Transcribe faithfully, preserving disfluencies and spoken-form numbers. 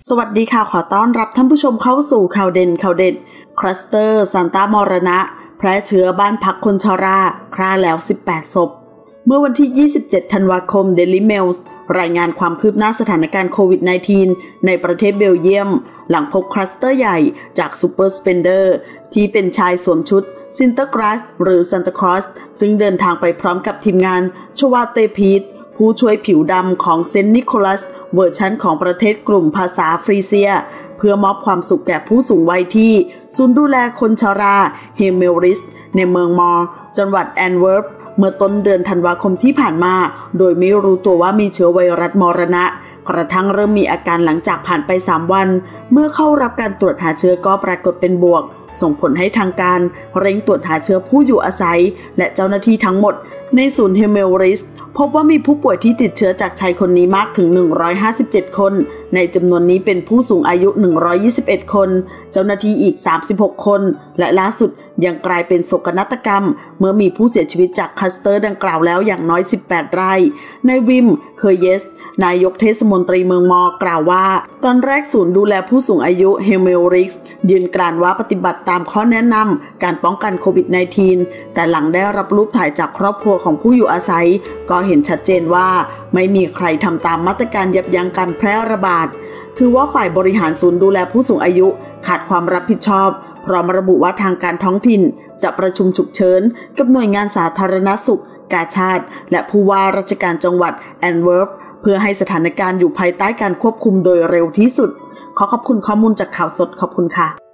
สวัสดีค่ะขอต้อนรับท่านผู้ชมเข้าสู่ข่าวเด่นข่าวเด็ดคลัสเตอร์ซานตามรณะแพร่เชื้อบ้านพักคนชราฆ่าแล้วสิบแปดศพเมื่อวันที่ยี่สิบเจ็ดธันวาคม Daily Mail รายงานความคืบหน้าสถานการณ์โควิด สิบเก้า ในประเทศเบลเยียมหลังพบคลัสเตอร์ใหญ่จากซูเปอร์สเปนเดอร์ที่เป็นชายสวมชุดซินเตอร์คลาสหรือซันตาคลอสซึ่งเดินทางไปพร้อมกับทีมงานชวาเตพีทผู้ช่วยผิวดำของเซนต์นิโคลัสเวอร์ชันของประเทศกลุ่มภาษาฟรีเซียเพื่อมอบความสุขแก่ผู้สูงวัยที่ศูนย์ดูแลคนชราเฮเมลริสในเมืองมอร์จังหวัดแอนเวิร์ปเมื่อต้นเดือนธันวาคมที่ผ่านมาโดยไม่รู้ตัวว่ามีเชื้อไวรัสมรณะกระทั่งเริ่มมีอาการหลังจากผ่านไปสามวันเมื่อเข้ารับการตรวจหาเชื้อก็ปรากฏเป็นบวกส่งผลให้ทางการเร่งตรวจหาเชื้อผู้อยู่อาศัยและเจ้าหน้าที่ทั้งหมดในศูนย์เฮเมลริสพบว่ามีผู้ป่วยที่ติดเชื้อจากชายคนนี้มากถึงหนึ่งร้อยห้าสิบเจ็ดคนในจำนวนนี้เป็นผู้สูงอายุหนึ่งร้อยยี่สิบเอ็ดคนเจ้าหน้าที่อีกสามสิบหกคนและล่าสุดยังกลายเป็นโศกนาฏกรรมเมื่อมีผู้เสียชีวิตจากคลัสเตอร์ดังกล่าวแล้วอย่างน้อยสิบแปดรายในวิมเคยเยสนายกเทศมนตรีเมืองมอกล่าวว่าตอนแรกศูนย์ดูแลผู้สูงอายุเฮเมลริสยืนกรานว่าปฏิบัติตามข้อแนะนำการป้องกันโควิด สิบเก้า แต่หลังได้รับรูปถ่ายจากครอบครัวของผู้อยู่อาศัยก็เห็นชัดเจนว่าไม่มีใครทำตามมาตรการยับยั้งการแพร่ระบาดถือว่าฝ่ายบริหารศูนย์ดูแลผู้สูงอายุขาดความรับผิดชอบพร้อมระบุว่าทางการท้องถิ่นจะประชุมฉุกเฉินกับหน่วยงานสาธารณสุขกาชาดและผู้ว่าราชการจังหวัดแอนเวิร์ปเพื่อให้สถานการณ์อยู่ภายใต้การควบคุมโดยเร็วที่สุดขอขอบคุณข้อมูลจากข่าวสดขอบคุณค่ะ